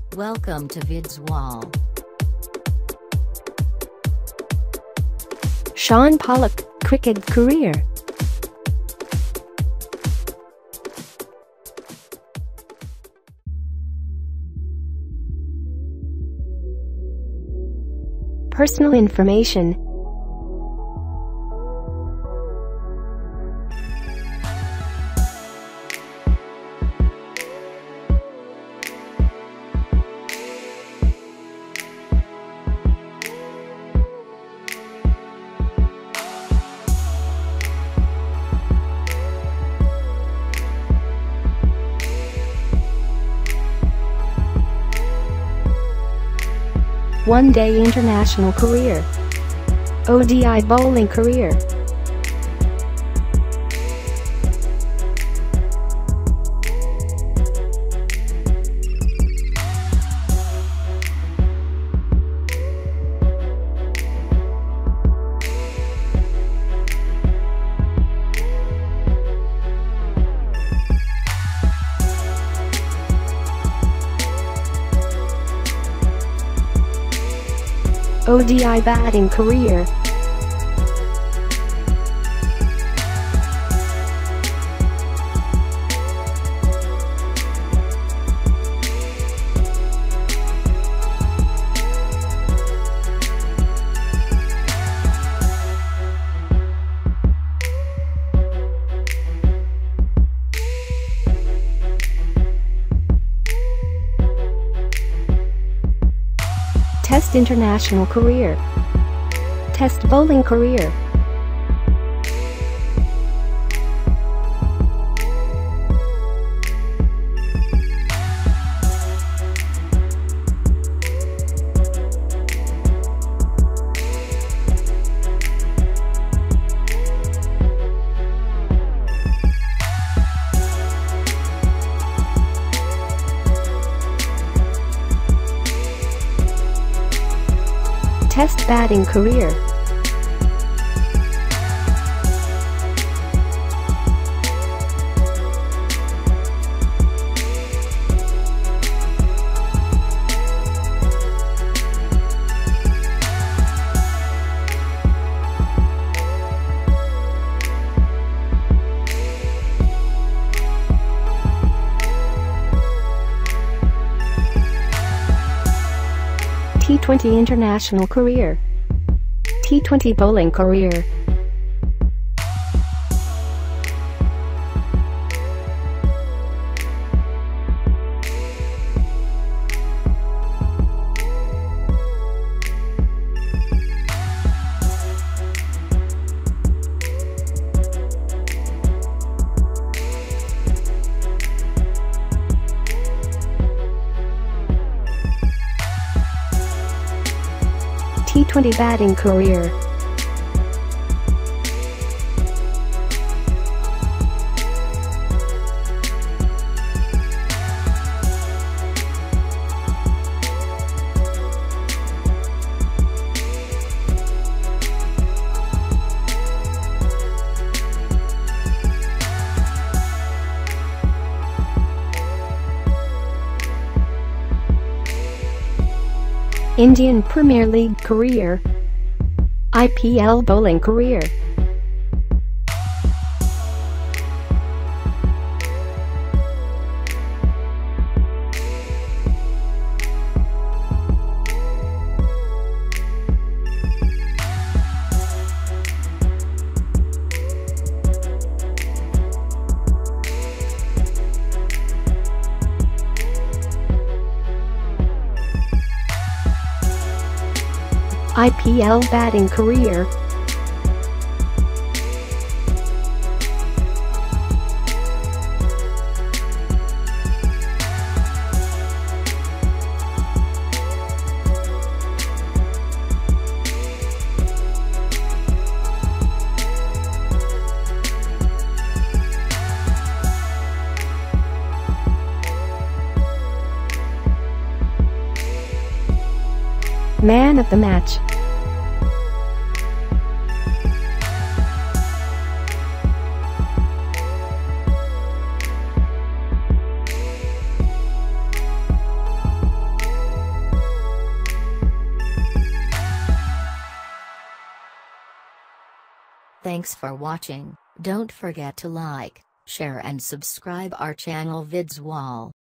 Welcome to VidsWall. Shaun Pollock, cricket career. Personal information. One-day international career. ODI bowling career. ODI batting career. Test international career. Test bowling career. Test batting career. T20 international career. T20 bowling career. T20 batting career. Indian Premier League career. IPL bowling career. IPL batting career. Man of the match. Thanks for watching. Don't forget to like, share and subscribe our channel VidsWall.